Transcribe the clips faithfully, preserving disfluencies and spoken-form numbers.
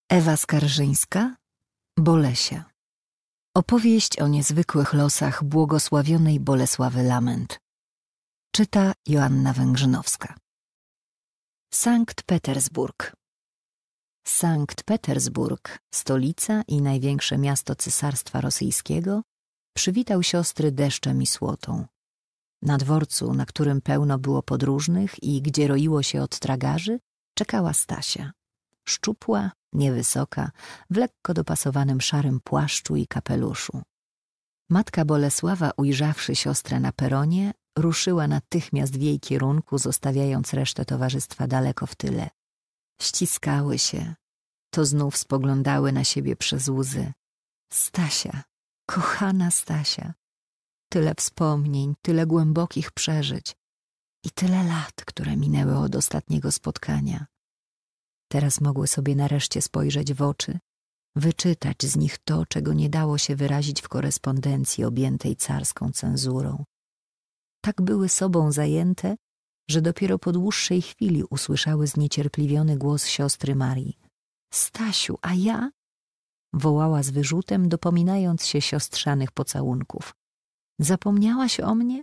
Ewa Skarżyńska, Bolesia. Opowieść o niezwykłych losach błogosławionej Bolesławy Lament. Czyta Joanna Węgrzynowska. Sankt Petersburg. Sankt Petersburg, stolica i największe miasto Cesarstwa Rosyjskiego, przywitał siostry deszczem i słotą. Na dworcu, na którym pełno było podróżnych i gdzie roiło się od tragarzy, czekała Stasia. Szczupła, niewysoka, w lekko dopasowanym szarym płaszczu i kapeluszu. Matka Bolesława, ujrzawszy siostrę na peronie, ruszyła natychmiast w jej kierunku, zostawiając resztę towarzystwa daleko w tyle. Ściskały się, to znów spoglądały na siebie przez łzy. Stasia, kochana Stasia. Tyle wspomnień, tyle głębokich przeżyć i tyle lat, które minęły od ostatniego spotkania. Teraz mogły sobie nareszcie spojrzeć w oczy, wyczytać z nich to, czego nie dało się wyrazić w korespondencji objętej carską cenzurą. Tak były sobą zajęte, że dopiero po dłuższej chwili usłyszały zniecierpliwiony głos siostry Marii. Stasiu, a ja? Wołała z wyrzutem, dopominając się siostrzanych pocałunków. Zapomniałaś o mnie?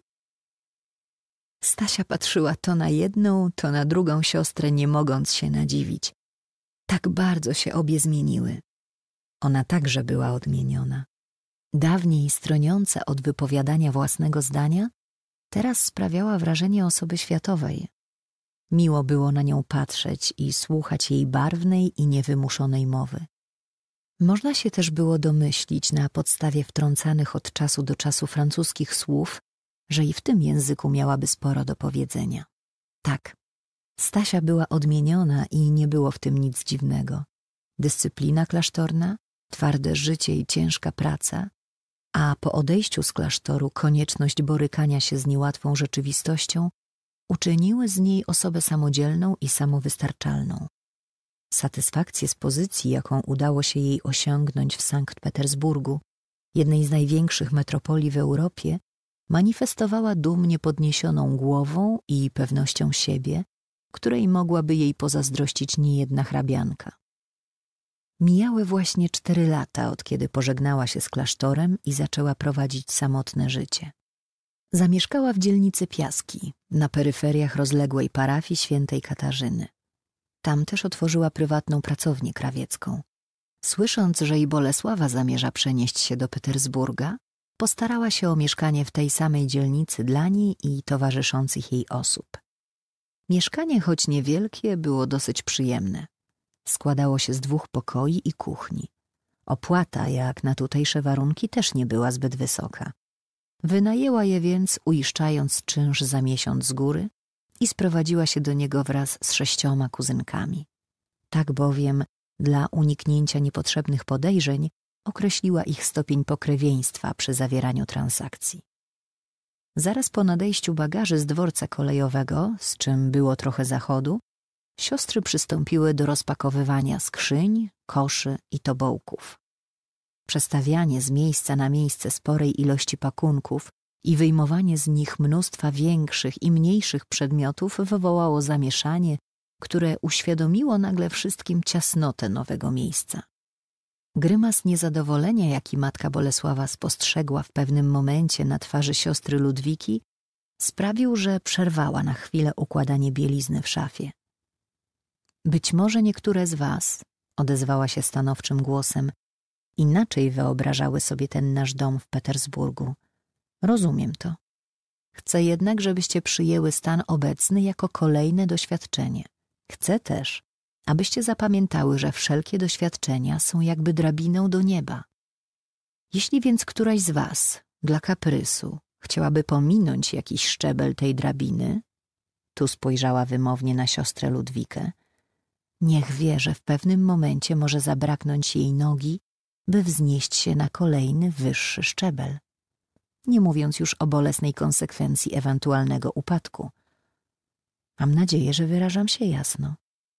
Stasia patrzyła to na jedną, to na drugą siostrę, nie mogąc się nadziwić. Tak bardzo się obie zmieniły. Ona także była odmieniona. Dawniej stroniąca od wypowiadania własnego zdania, teraz sprawiała wrażenie osoby światowej. Miło było na nią patrzeć i słuchać jej barwnej i niewymuszonej mowy. Można się też było domyślić na podstawie wtrącanych od czasu do czasu francuskich słów, że i w tym języku miałaby sporo do powiedzenia. Tak, Stasia była odmieniona i nie było w tym nic dziwnego. Dyscyplina klasztorna, twarde życie i ciężka praca, a po odejściu z klasztoru konieczność borykania się z niełatwą rzeczywistością uczyniły z niej osobę samodzielną i samowystarczalną. Satysfakcję z pozycji, jaką udało się jej osiągnąć w Sankt Petersburgu, jednej z największych metropolii w Europie, manifestowała dumnie podniesioną głową i pewnością siebie, której mogłaby jej pozazdrościć niejedna hrabianka. Mijały właśnie cztery lata, od kiedy pożegnała się z klasztorem i zaczęła prowadzić samotne życie. Zamieszkała w dzielnicy Piaski, na peryferiach rozległej parafii świętej Katarzyny. Tam też otworzyła prywatną pracownię krawiecką. Słysząc, że i Bolesława zamierza przenieść się do Petersburga, postarała się o mieszkanie w tej samej dzielnicy dla niej i towarzyszących jej osób. Mieszkanie, choć niewielkie, było dosyć przyjemne. Składało się z dwóch pokoi i kuchni. Opłata, jak na tutejsze warunki, też nie była zbyt wysoka. Wynajęła je więc, uiszczając czynsz za miesiąc z góry, i sprowadziła się do niego wraz z sześcioma kuzynkami. Tak bowiem, dla uniknięcia niepotrzebnych podejrzeń, określiła ich stopień pokrewieństwa przy zawieraniu transakcji. Zaraz po nadejściu bagaży z dworca kolejowego, z czym było trochę zachodu, siostry przystąpiły do rozpakowywania skrzyń, koszy i tobołków. Przestawianie z miejsca na miejsce sporej ilości pakunków i wyjmowanie z nich mnóstwa większych i mniejszych przedmiotów wywołało zamieszanie, które uświadomiło nagle wszystkim ciasnotę nowego miejsca. Grymas niezadowolenia, jaki matka Bolesława spostrzegła w pewnym momencie na twarzy siostry Ludwiki, sprawił, że przerwała na chwilę układanie bielizny w szafie. Być może niektóre z was, odezwała się stanowczym głosem, inaczej wyobrażały sobie ten nasz dom w Petersburgu. Rozumiem to. Chcę jednak, żebyście przyjęły stan obecny jako kolejne doświadczenie. Chcę też, abyście zapamiętały, że wszelkie doświadczenia są jakby drabiną do nieba. Jeśli więc któraś z was, dla kaprysu, chciałaby pominąć jakiś szczebel tej drabiny, tu spojrzała wymownie na siostrę Ludwikę, niech wie, że w pewnym momencie może zabraknąć jej nogi, by wznieść się na kolejny, wyższy szczebel. Nie mówiąc już o bolesnej konsekwencji ewentualnego upadku. Mam nadzieję, że wyrażam się jasno.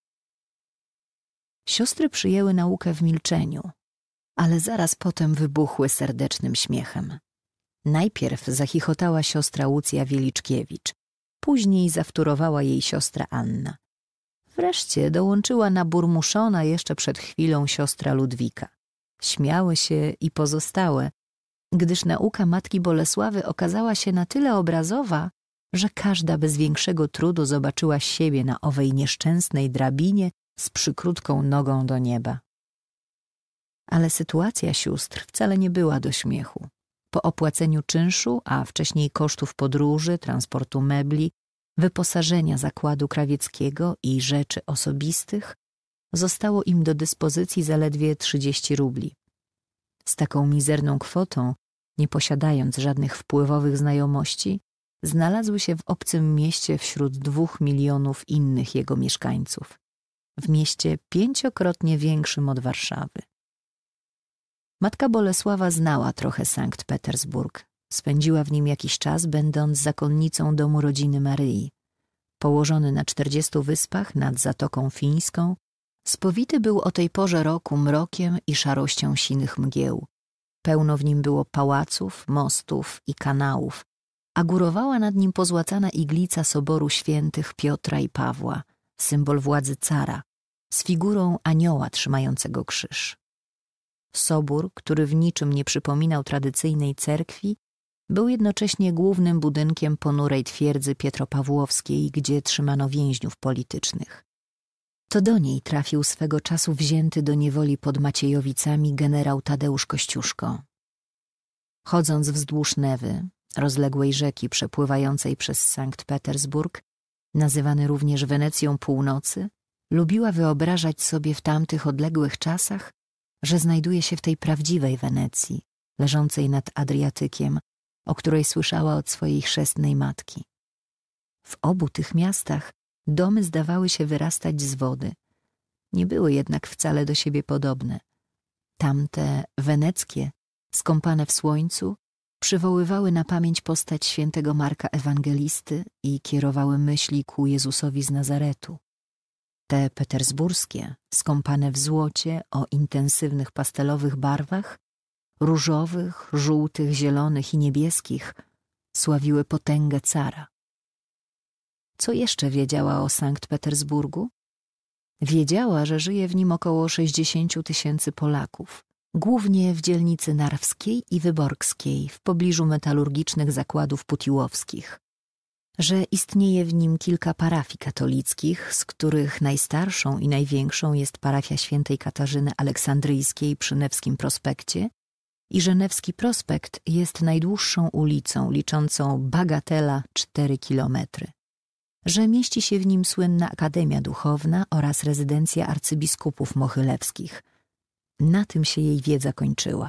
Siostry przyjęły naukę w milczeniu, ale zaraz potem wybuchły serdecznym śmiechem. Najpierw zachichotała siostra Łucja Wieliczkiewicz, później zawtórowała jej siostra Anna. Wreszcie dołączyła naburmuszona jeszcze przed chwilą siostra Ludwika. Śmiały się i pozostałe, gdyż nauka matki Bolesławy okazała się na tyle obrazowa, że każda bez większego trudu zobaczyła siebie na owej nieszczęsnej drabinie z przykrótką nogą do nieba. Ale sytuacja sióstr wcale nie była do śmiechu. Po opłaceniu czynszu, a wcześniej kosztów podróży, transportu mebli, wyposażenia zakładu krawieckiego i rzeczy osobistych, zostało im do dyspozycji zaledwie trzydzieści rubli. Z taką mizerną kwotą, nie posiadając żadnych wpływowych znajomości, znalazły się w obcym mieście wśród dwóch milionów innych jego mieszkańców, w mieście pięciokrotnie większym od Warszawy. Matka Bolesława znała trochę Sankt Petersburg. Spędziła w nim jakiś czas, będąc zakonnicą domu rodziny Maryi. Położony na czterdziestu wyspach nad Zatoką Fińską, spowity był o tej porze roku mrokiem i szarością sinych mgieł. Pełno w nim było pałaców, mostów i kanałów, a górowała nad nim pozłacana iglica soboru świętych Piotra i Pawła, symbol władzy cara, z figurą anioła trzymającego krzyż. Sobór, który w niczym nie przypominał tradycyjnej cerkwi, był jednocześnie głównym budynkiem ponurej twierdzy Pietropawłowskiej, gdzie trzymano więźniów politycznych. To do niej trafił swego czasu wzięty do niewoli pod Maciejowicami generał Tadeusz Kościuszko. Chodząc wzdłuż Newy, rozległej rzeki przepływającej przez Sankt Petersburg, nazywany również Wenecją Północy, lubiła wyobrażać sobie w tamtych odległych czasach, że znajduje się w tej prawdziwej Wenecji, leżącej nad Adriatykiem, o której słyszała od swojej chrzestnej matki. W obu tych miastach domy zdawały się wyrastać z wody. Nie były jednak wcale do siebie podobne. Tamte, weneckie, skąpane w słońcu, przywoływały na pamięć postać świętego Marka Ewangelisty i kierowały myśli ku Jezusowi z Nazaretu. Te petersburskie, skąpane w złocie o intensywnych pastelowych barwach, różowych, żółtych, zielonych i niebieskich, sławiły potęgę cara. Co jeszcze wiedziała o Sankt Petersburgu? Wiedziała, że żyje w nim około sześćdziesięciu tysięcy Polaków, głównie w dzielnicy Narwskiej i Wyborgskiej, w pobliżu metalurgicznych zakładów putiłowskich, że istnieje w nim kilka parafii katolickich, z których najstarszą i największą jest parafia świętej Katarzyny Aleksandryjskiej przy Newskim Prospekcie i że Newski Prospekt jest najdłuższą ulicą, liczącą bagatela cztery kilometry, że mieści się w nim słynna Akademia Duchowna oraz rezydencja arcybiskupów mochylewskich. Na tym się jej wiedza kończyła.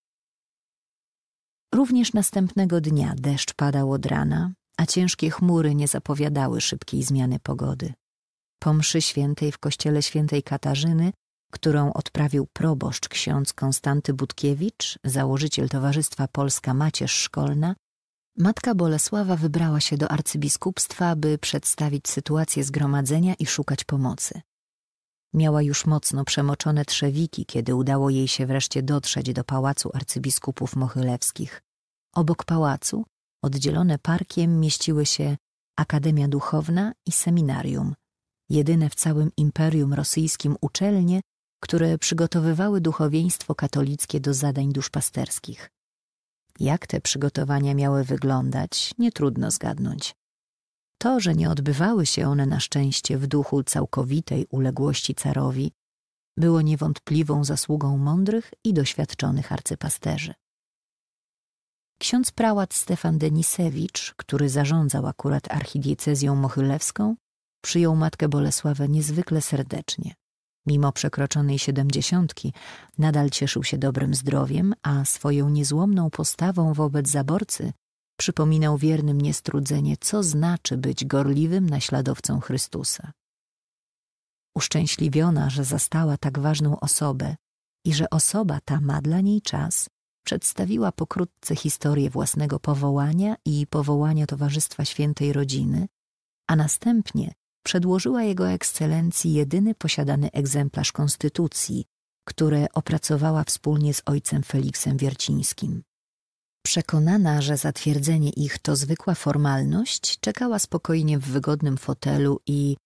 Również następnego dnia deszcz padał od rana, a ciężkie chmury nie zapowiadały szybkiej zmiany pogody. Po mszy świętej w kościele świętej Katarzyny, którą odprawił proboszcz ksiądz Konstanty Budkiewicz, założyciel Towarzystwa Polska Macierz Szkolna, matka Bolesława wybrała się do arcybiskupstwa, by przedstawić sytuację zgromadzenia i szukać pomocy. Miała już mocno przemoczone trzewiki, kiedy udało jej się wreszcie dotrzeć do pałacu arcybiskupów mochylewskich. Obok pałacu, oddzielone parkiem, mieściły się Akademia Duchowna i Seminarium, jedyne w całym Imperium Rosyjskim uczelnie, które przygotowywały duchowieństwo katolickie do zadań duszpasterskich. Jak te przygotowania miały wyglądać, nie trudno zgadnąć. To, że nie odbywały się one na szczęście w duchu całkowitej uległości carowi, było niewątpliwą zasługą mądrych i doświadczonych arcypasterzy. Ksiądz prałat Stefan Denisewicz, który zarządzał akurat archidiecezją mochylewską, przyjął matkę Bolesławę niezwykle serdecznie. Mimo przekroczonej siedemdziesiątki nadal cieszył się dobrym zdrowiem, a swoją niezłomną postawą wobec zaborcy przypominał wiernym niestrudzenie, co znaczy być gorliwym naśladowcą Chrystusa. Uszczęśliwiona, że zastała tak ważną osobę i że osoba ta ma dla niej czas, przedstawiła pokrótce historię własnego powołania i powołania Towarzystwa Świętej Rodziny, a następnie przedłożyła Jego Ekscelencji jedyny posiadany egzemplarz konstytucji, które opracowała wspólnie z ojcem Feliksem Wiercińskim. Przekonana, że zatwierdzenie ich to zwykła formalność, czekała spokojnie w wygodnym fotelu i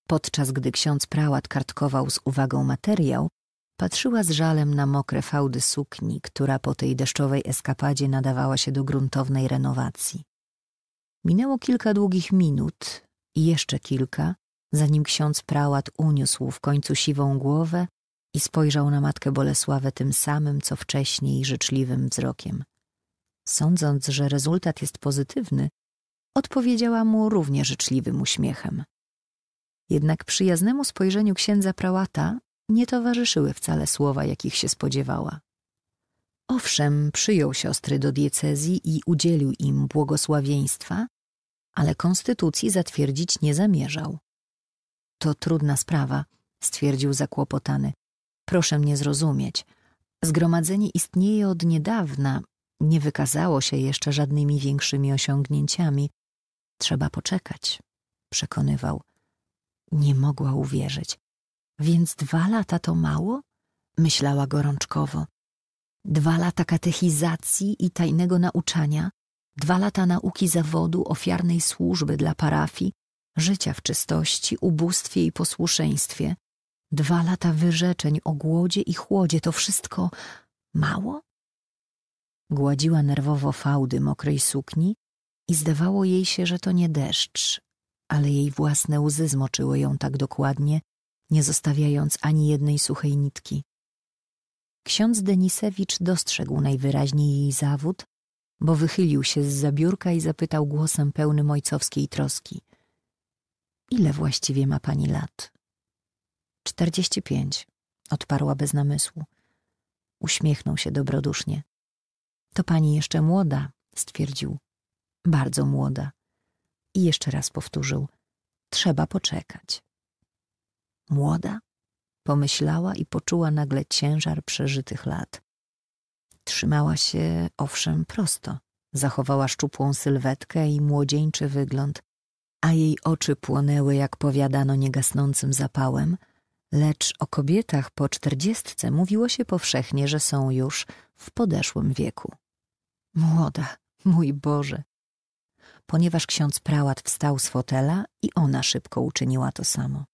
Podczas gdy ksiądz prałat kartkował z uwagą materiał, patrzyła z żalem na mokre fałdy sukni, która po tej deszczowej eskapadzie nadawała się do gruntownej renowacji. Minęło kilka długich minut i jeszcze kilka, zanim ksiądz prałat uniósł w końcu siwą głowę i spojrzał na matkę Bolesławę tym samym, co wcześniej, życzliwym wzrokiem. Sądząc, że rezultat jest pozytywny, odpowiedziała mu równie życzliwym uśmiechem. Jednak przyjaznemu spojrzeniu księdza prałata nie towarzyszyły wcale słowa, jakich się spodziewała. Owszem, przyjął siostry do diecezji i udzielił im błogosławieństwa, ale konstytucji zatwierdzić nie zamierzał. To trudna sprawa, stwierdził zakłopotany. Proszę mnie zrozumieć. Zgromadzenie istnieje od niedawna, nie wykazało się jeszcze żadnymi większymi osiągnięciami. Trzeba poczekać, przekonywał. Nie mogła uwierzyć. Więc dwa lata to mało? Myślała gorączkowo. Dwa lata katechizacji i tajnego nauczania, dwa lata nauki zawodu, ofiarnej służby dla parafii, życia w czystości, ubóstwie i posłuszeństwie, dwa lata wyrzeczeń o głodzie i chłodzie, to wszystko mało? Gładziła nerwowo fałdy mokrej sukni i zdawało jej się, że to nie deszcz, ale jej własne łzy zmoczyły ją tak dokładnie, nie zostawiając ani jednej suchej nitki. Ksiądz Denisewicz dostrzegł najwyraźniej jej zawód, bo wychylił się zza biurka i zapytał głosem pełnym ojcowskiej troski. Ile właściwie ma pani lat? Czterdzieści pięć, odparła bez namysłu. Uśmiechnął się dobrodusznie. To pani jeszcze młoda, stwierdził. Bardzo młoda. I jeszcze raz powtórzył. Trzeba poczekać. Młoda? Pomyślała i poczuła nagle ciężar przeżytych lat. Trzymała się, owszem, prosto. Zachowała szczupłą sylwetkę i młodzieńczy wygląd, a jej oczy płonęły, jak powiadano, niegasnącym zapałem, lecz o kobietach po czterdziestce mówiło się powszechnie, że są już w podeszłym wieku. Młoda, mój Boże! Ponieważ ksiądz prałat wstał z fotela i ona szybko uczyniła to samo.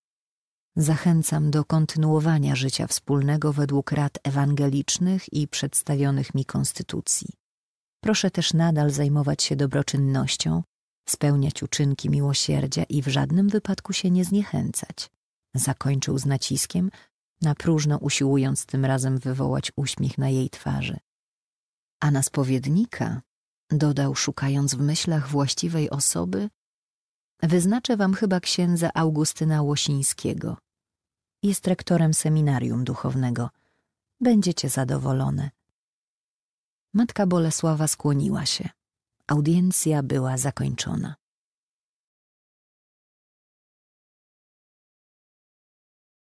Zachęcam do kontynuowania życia wspólnego według rad ewangelicznych i przedstawionych mi konstytucji. Proszę też nadal zajmować się dobroczynnością, spełniać uczynki miłosierdzia i w żadnym wypadku się nie zniechęcać. Zakończył z naciskiem, na próżno usiłując tym razem wywołać uśmiech na jej twarzy. A na spowiednika, dodał, szukając w myślach właściwej osoby, wyznaczę wam chyba księdza Augustyna Łosińskiego. Jest rektorem seminarium duchownego. Będziecie zadowolone. Matka Bolesława skłoniła się. Audiencja była zakończona.